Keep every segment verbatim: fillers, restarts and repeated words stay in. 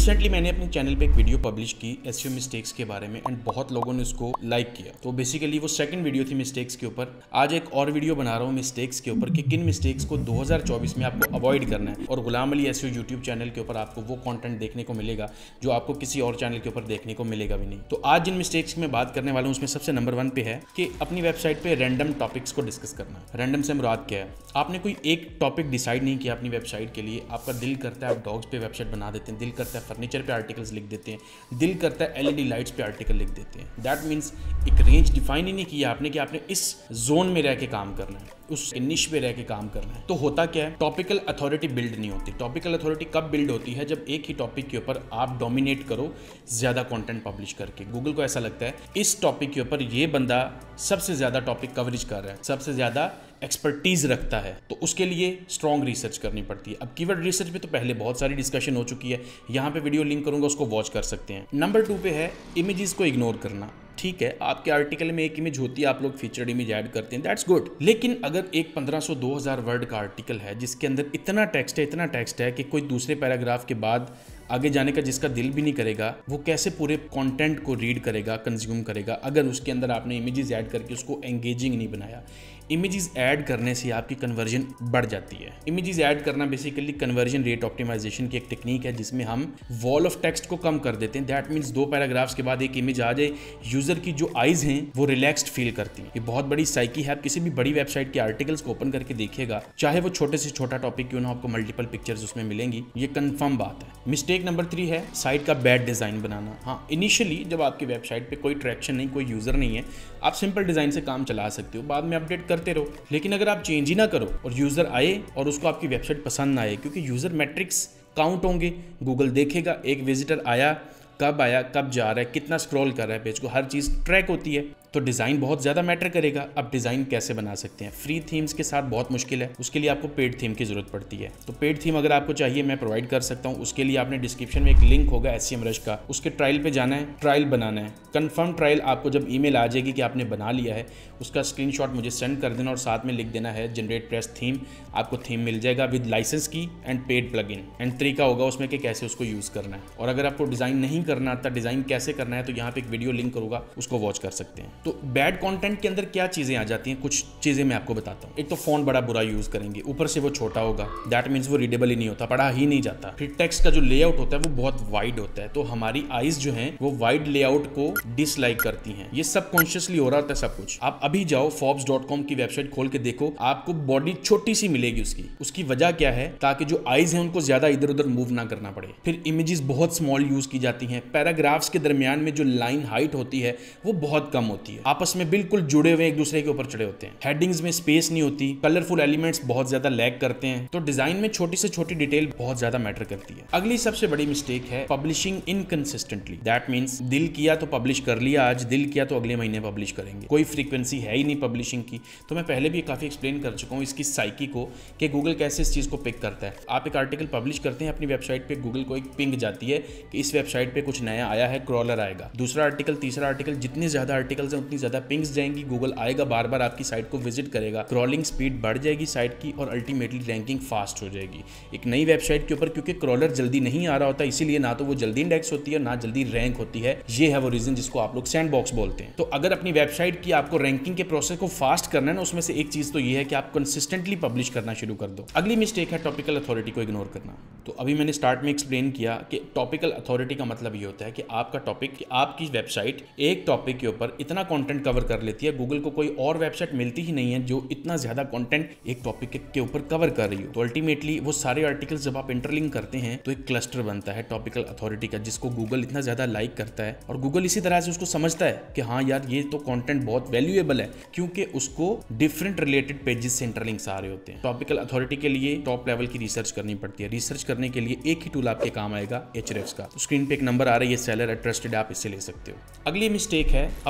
Recently मैंने अपने channel पे एक वीडियो पब्लिश की एसईओ मिस्टेक्स के बारे में एंड बहुत लोगों ने उसको लाइक किया। तो बेसिकली वो सेकंड वीडियो थी मिस्टेक्स के ऊपर। आज एक और वीडियो बना रहा हूँ मिस्टेक्स के ऊपर कि किन मिस्टेक्स को दो हज़ार चौबीस में आपको अवॉइड करना है। और Ghulam Ali SEO YouTube channel के ऊपर आपको वो कंटेंट देखने को मिलेगा जो आपको किसी और चैनल के ऊपर देखने को मिलेगा भी नहीं। तो आज जिन मिस्टेक्स की मैं बात करने वाला हूँ उसमें सबसे नंबर वन पे है कि अपनी वेबसाइट पे रैंडम टॉपिक्स को डिस्कस करना। रैंडम से मुराद क्या है? आपने कोई एक टॉपिक डिसाइड नहीं किया अपनी वेबसाइट के लिए। आपका दिल करता है आप डॉग्स पे वेबसाइट बना देते हैं, दिल करता है फर्नीचर पे आर्टिकल्स लिख देते हैं, दिल करता है एलईडी लाइट्स पे आर्टिकल लिख देते हैं। दैट मीन्स एक रेंज डिफाइन ही नहीं किया आपने कि आपने इस जोन में रह के काम करना है, उस निश पे रह के काम करना है। तो होता क्या है, टॉपिकल अथॉरिटी बिल्ड नहीं होती। टॉपिकल अथॉरिटी कब बिल्ड होती है? जब एक ही टॉपिक के ऊपर आप डोमिनेट करो ज्यादा कंटेंट पब्लिश करके। गूगल को ऐसा लगता है इस टॉपिक के ऊपर ये बंदा सबसे ज्यादा टॉपिक कवरेज कर रहा है, सबसे ज्यादा एक्सपर्टीज रखता है, तो उसके लिए स्ट्रॉन्ग रिसर्च करनी पड़ती है। अब कीवर्ड रिसर्च पे तो पहले बहुत सारी डिस्कशन हो चुकी है, यहाँ पे वीडियो लिंक करूंगा, उसको वॉच कर सकते हैं। नंबर टू पे है इमेजेस को इग्नोर करना। ठीक है, आपके आर्टिकल में एक इमेज होती है, आप लोग फीचर्ड इमेज ऐड करते हैं, दैट्स गुड। लेकिन अगर एक पंद्रह सौ दो हज़ार वर्ड का आर्टिकल है जिसके अंदर इतना टेक्स्ट है इतना टेक्स्ट है कि कोई दूसरे पैराग्राफ के बाद आगे जाने का जिसका दिल भी नहीं करेगा, वो कैसे पूरे कंटेंट को रीड करेगा, कंज्यूम करेगा, अगर उसके अंदर आपने इमेजेस ऐड करके उसको एंगेजिंग नहीं बनाया। इमेजेस ऐड करने से आपकी कन्वर्जन बढ़ जाती है। इमेजेस ऐड करना बेसिकली कन्वर्जन रेट ऑप्टिमाइजेशन की एक टेक्निक है जिसमें हम वॉल ऑफ टेक्स्ट को कम कर देते हैं। दैट मीन्स दो पैराग्राफ्स के बाद एक इमेज आ जाए, यूजर की जो आईज हैं वो रिलैक्स्ड फील करती हैं। ये बहुत बड़ी साइकी है। आप किसी भी बड़ी वेबसाइट के आर्टिकल्स को ओपन करके देखिएगा, चाहे वो छोटे से छोटा टॉपिक क्यों ना, आपको मल्टीपल पिक्चर्स उसमें मिलेंगी, ये कंफर्म बात है। मिस्टेक नंबर थ्री है साइट का बैड डिजाइन बनाना। हाँ, इनिशियली जब आपकी वेबसाइट पे कोई ट्रैक्शन नहीं, कोई यूजर नहीं है, आप सिंपल डिजाइन से काम चला सकते हो, बाद में अपडेट करते रहो। लेकिन अगर आप चेंज ही ना करो और यूजर आए और उसको आपकी वेबसाइट पसंद ना आए, क्योंकि यूजर मैट्रिक्स काउंट होंगे, गूगल देखेगा एक विजिटर आया, कब आया, कब जा रहा है, कितना स्क्रॉल कर रहा है पेज को, हर चीज ट्रैक होती है। तो डिज़ाइन बहुत ज़्यादा मैटर करेगा। अब डिज़ाइन कैसे बना सकते हैं? फ्री थीम्स के साथ बहुत मुश्किल है, उसके लिए आपको पेड थीम की ज़रूरत पड़ती है। तो पेड थीम अगर आपको चाहिए मैं प्रोवाइड कर सकता हूँ। उसके लिए आपने डिस्क्रिप्शन में एक लिंक होगा एसईएमरुश का, उसके ट्रायल पे जाना है, ट्रायल बनाना है। कंफर्म ट्रायल आपको जब ईमेल आ जाएगी कि आपने बना लिया है, उसका स्क्रीनशॉट मुझे सेंड कर देना और साथ में लिख देना है जनरेट प्रेस थीम। आपको थीम मिल जाएगा with licence key and paid plugin, and तरीका होगा उसमें कि कैसे उसको यूज़ करना है। और अगर आपको डिज़ाइन नहीं करना आता, डिज़ाइन कैसे करना है, तो यहाँ पे एक वीडियो लिंक करूँगा, उसको वॉच कर सकते हैं। तो बैड कॉन्टेंट के अंदर क्या चीजें आ जाती हैं, कुछ चीजें मैं आपको बताता हूँ। एक तो फॉन्ट बड़ा बुरा यूज करेंगे, ऊपर से वो छोटा होगा, दैट मीन्स वो रीडेबल ही नहीं होता, पढ़ा ही नहीं जाता। फिर टेक्स्ट का जो लेआउट होता है वो बहुत वाइड होता है, तो हमारी आईज जो हैं वो वाइड लेआउट को डिसलाइक करती हैं। ये सब कॉन्शियसली हो रहा होता है सब कुछ। आप अभी जाओ फोर्ब्स डॉट कॉम की वेबसाइट खोल के देखो, आपको बॉडी छोटी सी मिलेगी उसकी। उसकी वजह क्या है? ताकि जो आईज हैं उनको ज्यादा इधर उधर मूव ना करना पड़े। फिर इमेजेस बहुत स्मॉल यूज की जाती हैं। पैराग्राफ्स के दरमियान में जो लाइन हाइट होती है वो बहुत कम होती है, आपस में बिल्कुल जुड़े हुए एक दूसरे के ऊपर चढ़े होते हैं। हेडिंग्स में स्पेस नहीं होती, कलरफुल एलिमेंट्स बहुत ज्यादा लैग करते हैं। तो डिजाइन में छोटी से छोटी डिटेल बहुत ज्यादा मैटर करती है। अगली सबसे बड़ी मिस्टेक है पब्लिशिंग इनकंसिस्टेंटली। दैट मींस दिल किया तो पब्लिश कर लिया आज, दिल किया तो अगले महीने पब्लिश करेंगे, कोई फ्रीक्वेंसी है ही नहीं पब्लिशिंग की। तो मैं पहले भी काफी एक्सप्लेन कर चुका हूँ इसकी साइकी को कि गूगल कैसे इस चीज को पिक करता है। आप एक आर्टिकल पब्लिश करते हैं अपनी वेबसाइट पे, गूगल को एक पिंग जाती है कि इस वेबसाइट पे कुछ नया आया है, क्रॉलर आएगा। दूसरा आर्टिकल, तीसरा आर्टिकल, जितनी ज्यादा आर्टिकल्स हैं उतनी ज्यादा पिंग्स जाएंगी, गूगल आएगा, बार बार आपकी साइट को विजिट करेगा, क्रॉलिंग स्पीड बढ़ जाएगी साइट की और अल्टीमेटली रैंकिंग फास्ट हो जाएगी। एक नई वेबसाइट के ऊपर क्योंकि क्रॉलर जल्दी नहीं आ रहा होता, इसीलिए ना तो वो जल्दी इंडेक्स होती है ना जल्दी रैंक होती है। ये है वो रीजन जिसको आप लोग सैंडबॉक्स बोलते हैं। तो अगर अपनी वेबसाइट की आपको रैंकिंग के प्रोसेस को फास्ट करना है ना, उसमें से एक चीज तो ये है कि आप कंसिस्टेंटली पब्लिश करना शुरू कर दो। अगली मिस्टेक है टॉपिकल अथॉरिटी को इग्नोर करना। तो अभी मैंने स्टार्ट में एक्सप्लेन किया कि टॉपिकल अथॉरिटी का मतलब ये होता है कि आपका टॉपिक, आपकी वेबसाइट एक टॉपिक के ऊपर इतना कंटेंट कवर कर लेती है, गूगल को कोई और वेबसाइट मिलती ही नहीं है जो इतना ज्यादा कंटेंट एक टॉपिक के ऊपर कवर कर रही हो। तो अल्टीमेटली वो सारे आर्टिकल्स जब आप इंटरलिंक करते हैं तो एक क्लस्टर बनता है टॉपिकल अथॉरिटी का, जिसको गूगल इतना ज्यादा लाइक करता है। और गूगल इसी तरह से उसको समझता है कि हाँ यार ये तो कंटेंट बहुत वैल्यूएबल है, क्योंकि उसको डिफरेंट रिलेटेड पेजेस से इंटरलिंक्स आ रहे होते हैं। टॉपिकल अथॉरिटी के लिए टॉप लेवल की रिसर्च करनी पड़ती है। रिसर्च करने के लिए एक ही टूल आपके काम आएगा, एचरेफ्स का। तो स्क्रीन पे एक नंबर आ रही है, सेलर ट्रस्टेड, आप इससे ले सकते हो। अगली मिस्टेक है अपने पेज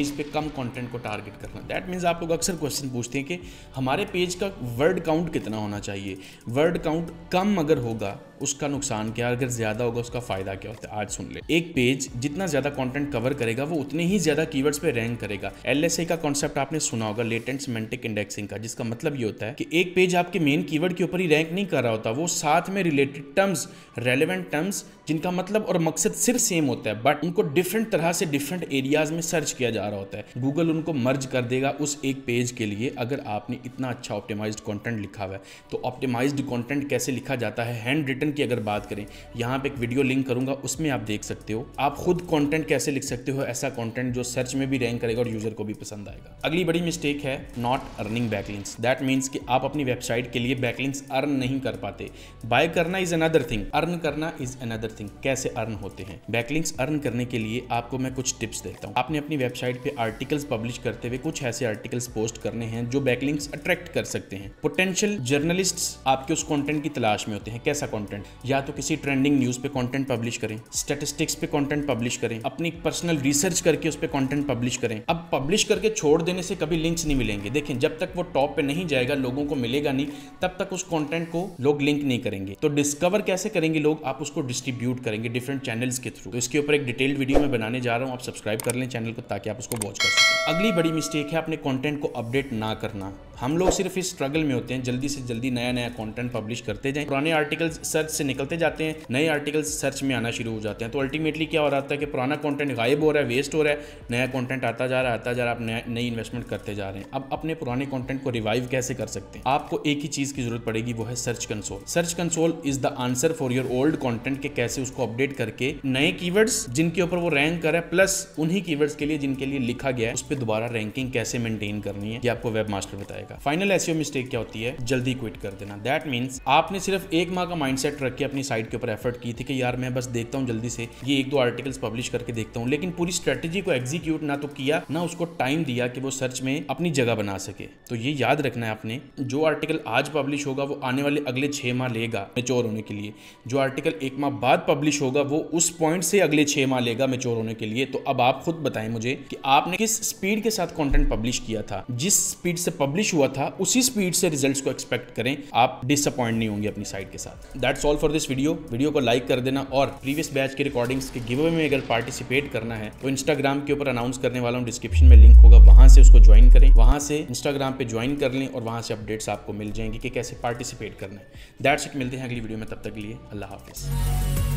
चौबीस पे कम कंटेंट को टारगेट करना। दैट मीन्स आप लोग अक्सर क्वेश्चन पूछते हैं कि हमारे पेज का वर्ड काउंट कितना होना चाहिए। वर्ड काउंट कम अगर होगा उसका नुकसान क्या, अगर ज़्यादा होगा उसका फ़ायदा क्या होता है, आज सुन ले। एक पेज जितना ज़्यादा कंटेंट कवर करेगा वो उतने ही ज़्यादा कीवर्ड्स पे रैंक करेगा। एलएसए का कॉन्सेप्ट आपने सुना होगा, लेटेंट सिमेंटिक इंडेक्सिंग का, जिसका मतलब ये होता है कि एक पेज आपके मेन कीवर्ड के ऊपर ही रैंक नहीं कर रहा होता, वो साथ में रिलेटेड टर्म्स, रेलेवेंट टर्म्स जिनका मतलब और मकसद सिर्फ सेम होता है, बट उनको डिफरेंट तरह से डिफरेंट एरियाज में सर्च किया जा रहा होता है। गूगल उनको मर्ज कर देगा उस एक पेज के लिए अगर आपने इतना अच्छा ऑप्टिमाइज्ड कंटेंट लिखा हुआ है। तो ऑप्टिमाइज्ड कंटेंट कैसे लिखा जाता है, हैंड रिटन की अगर बात करें, यहाँ पे एक वीडियो लिंक करूंगा, उसमें आप देख सकते हो आप खुद कंटेंट कैसे लिख सकते हो, ऐसा कंटेंट जो सर्च में भी रैंक करेगा और यूजर को भी पसंद आएगा। अगली बड़ी मिस्टेक है not earning backlinks. That means कि आप अपनी वेबसाइट के लिए बैकलिंक्स अर्न नहीं कर पाते। बाय करना इज अनदर थिंग, अर्न करना इज अनदर थिंग। कैसे अर्न होते हैं बैकलिंक्स? अर्न करने के लिए आपको मैं कुछ टिप्स देता हूँ। आपने अपनी वेबसाइट पे आर्टिकल्स पब्लिश करते हुए कुछ ऐसे आर्टिकल्स पोस्ट करने हैं जो बैकलिंक्स अट्रैक्ट कर सकते हैं। पोटेंशियल जर्नलिस्ट्स आपके उस कंटेंट की तलाश में होते हैं। कैसा कंटेंट? या तो किसी ट्रेंडिंग न्यूज पे कंटेंट पब्लिश करें, स्टैटिस्टिक्स पे कंटेंट पब्लिश करें, अपनी पर्सनल रिसर्च करके उस पे कंटेंट पब्लिश करें। अब पब्लिश करके छोड़ देने से कभी लिंक्स नहीं मिलेंगे। देखें, जब तक वो टॉप पे नहीं जाएगा, लोगों को मिलेगा नहीं, तब तक उस कंटेंट को लोग लिंक नहीं करेंगे। तो डिस्कवर कैसे करेंगे लोग? आप उसको डिस्ट्रीब्यूट करेंगे डिफरेंट चैनल्स के थ्रू। तो इसके ऊपर एक डिटेल्ड वीडियो मैं बनाने जा रहा हूं, आप सब्सक्राइब कर लें चैनल को ताकि आप उसको वॉच कर सकें। अगली बड़ी मिस्टेक है अपने कंटेंट को अपडेट ना करना। हम लोग सिर्फ इस स्ट्रगल में होते हैं, जल्दी से जल्दी नया नया कंटेंट पब्लिश करते जाएं। पुराने आर्टिकल्स सर्च से निकलते जाते हैं, नए आर्टिकल्स सर्च में आना शुरू हो जाते हैं। तो अल्टीमेटली क्या हो रहा है कि पुराना कंटेंट गायब हो रहा है, वेस्ट हो रहा है, नया कंटेंट आता जा रहा है आता जा रहा है, आप नई इन्वेस्टमेंट करते जा रहे हैं। अब अपने पुराने कंटेंट को रिवाइव कैसे कर सकते हैं? आपको एक ही चीज़ की जरूरत पड़ेगी, वो है search console. Search console is the answer for your old content के कैसे उसको अपडेट करके नए कीवर्ड्स जिनके ऊपर वो रैंक कर रहा है, प्लस उन्हीं कीवर्ड्स के लिए जिनके लिए लिखा गया है, उस पर दोबारा रैंकिंग कैसे मेंटेन करनी है, ये आपको वेब मास्टर बताएगा। फाइनल एसईओ मिस्टेक क्या होती है? जल्दी क्विट कर देना। दैट मीन्स आपने सिर्फ एक माह का माइंडसेट रख के अपनी साइट के ऊपर एफर्ट की थी कि यार मैं बस देखता हूँ जल्दी से ये एक दो आर्टिकल्स पब्लिश करके देखता हूँ, लेकिन पूरी स्ट्रेटेजी को एग्जीक्यूट ना तो किया, ना उसको टाइम दिया कि वो सर्च में अपनी जगह बना सके। तो ये याद रखना है आपने, जो आर्टिकल आज पब्लिश होगा वो आने वाले अगले छह माह लेगा मैच्योर होने के लिए। जो आर्टिकल एक माह बाद पब्लिश होगा वो उस पॉइंट से अगले छह माह लेगा मैच्योर होने के लिए। तो अब आप खुद बताएं मुझे कि आपने किस स्पीड के साथ कंटेंट पब्लिश किया था। जिस स्पीड से पब्लिश हुआ था उसी स्पीड से रिजल्ट्स को एक्सपेक्ट करें, आप डिसअपॉइंट नहीं होंगे अपनी साइट के साथ। That's all for this video. Video को लाइक कर देना और प्रीवियस बैच के रिकॉर्डिंग्स के गिव अवे में अगर पार्टिसिपेट करना है तो इंस्टाग्राम के ऊपर अनाउंस करने वाला हूं, डिस्क्रिप्शन में लिंक होगा, वहां से उसको ज्वाइन करें, वहां से इंस्टाग्राम पे ज्वाइन कर लें और वहां से अपडेट्स आपको मिल जाएंगी कि कैसे पार्टिसिपेट करना है। दैट्स इट, मिलते हैं अगली वीडियो में, तब तक के लिए अल्लाह हाफिज़।